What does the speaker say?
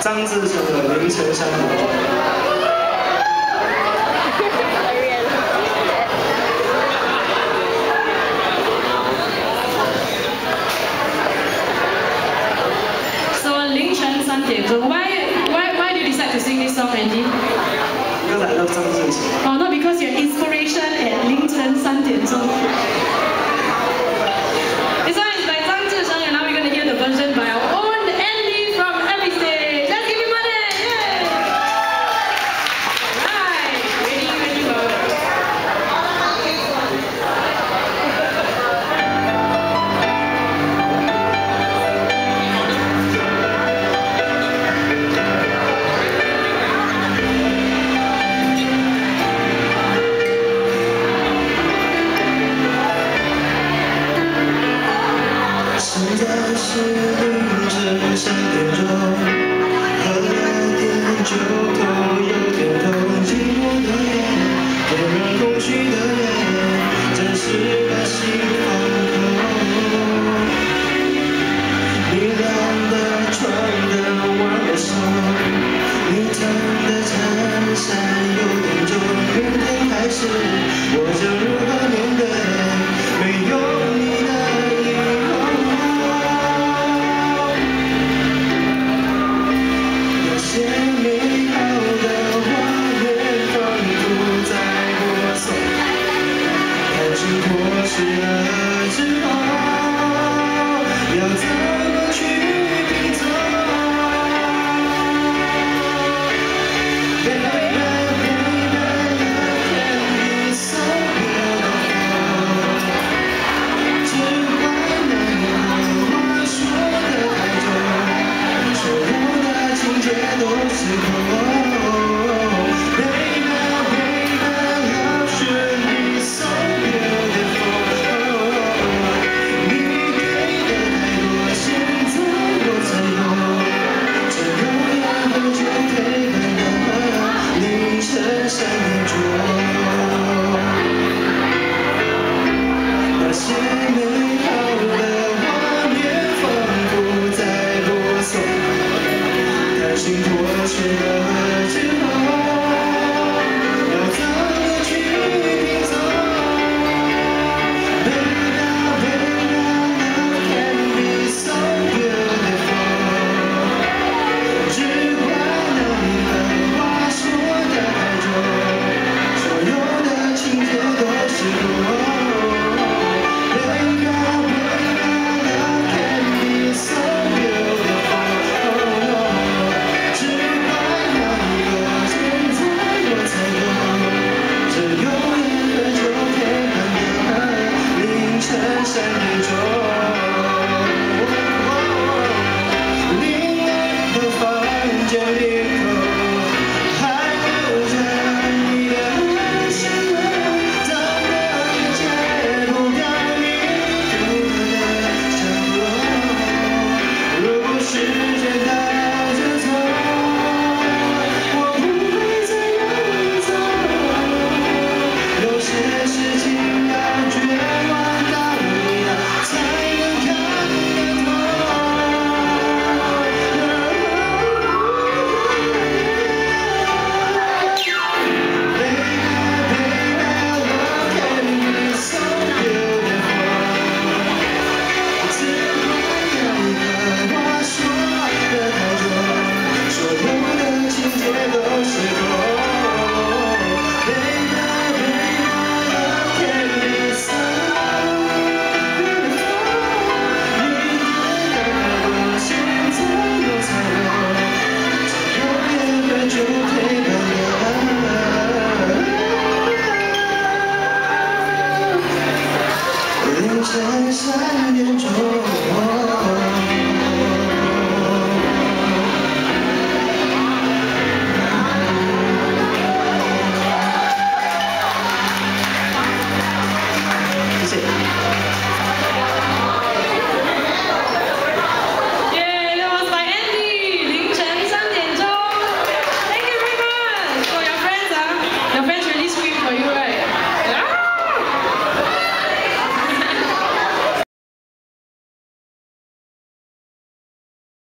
张志成的凌晨3点钟。 So 凌晨3点钟 why did you decide to sing this song, Andy? Because I love 张志成。 Oh, not because your inspiration at 凌晨3点钟。This one is by 张志成, and now we're going to hear the version by our own Andy from EPiSTAGE. Let's give him money! Yay! Right, ready, go. 现在是凌晨3点钟，喝了点酒头，有点痛，寂寞的夜，点燃空虚的烟，暂时把心放空。你亮的床单忘了收，你烫的衬衫有点重，明天开始我将如何面对没有你的以后？那些美好的画面仿佛在播送，感情过去了之后，要怎么去拼凑？ 那些美好的画面仿佛在播送，感情过去了。